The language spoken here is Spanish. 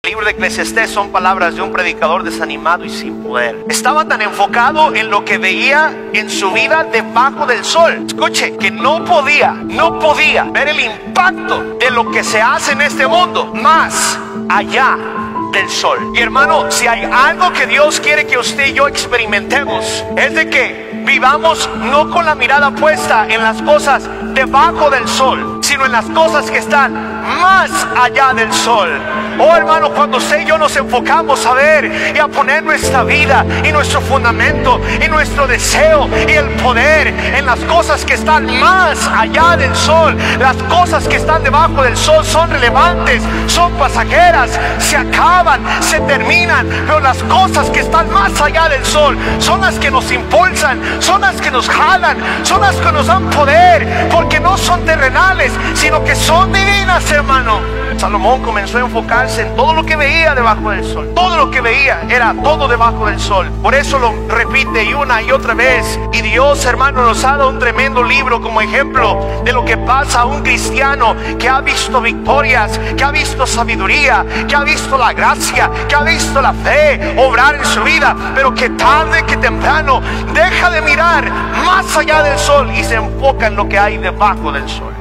libro de Eclesiastés son palabras de un predicador desanimado y sin poder. Estaba tan enfocado en lo que veía en su vida debajo del sol, escuche, que no podía ver el impacto de lo que se hace en este mundo más allá del sol. Y hermano, si hay algo que Dios quiere que usted y yo experimentemos, es de que vivamos no con la mirada puesta en las cosas debajo del sol, sino en las cosas que están más allá del sol. Oh hermano, cuando usted y yo nos enfocamos a ver y a poner nuestra vida y nuestro fundamento y nuestro deseo y el poder en las cosas que están más allá del sol, las cosas que están debajo del sol son relevantes, son pasajeras, se acaban, se terminan, pero las cosas que están más allá del sol son las que nos impulsan, son las que nos jalan, son las que nos dan poder, porque no son terrenales, sino que son divinas, hermano. Salomón comenzó a enfocarse en todo lo que veía debajo del sol. Todo lo que veía era todo debajo del sol. Por eso lo repite y una y otra vez. Y Dios, hermano, nos ha dado un tremendo libro como ejemplo de lo que pasa a un cristiano que ha visto victorias, que ha visto sabiduría, que ha visto la gracia, que ha visto la fe obrar en su vida, pero que tarde que temprano deja de mirar más allá del sol y se enfoca en lo que hay debajo del sol.